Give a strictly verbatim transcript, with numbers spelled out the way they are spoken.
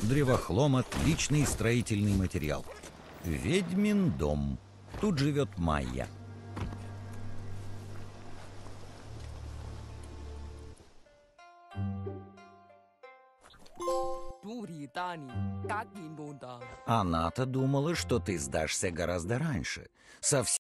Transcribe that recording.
Древохлом — отличный строительный материал. Ведьмин дом. Тут живет Майя. Она-то думала, что ты сдашься гораздо раньше. Совсем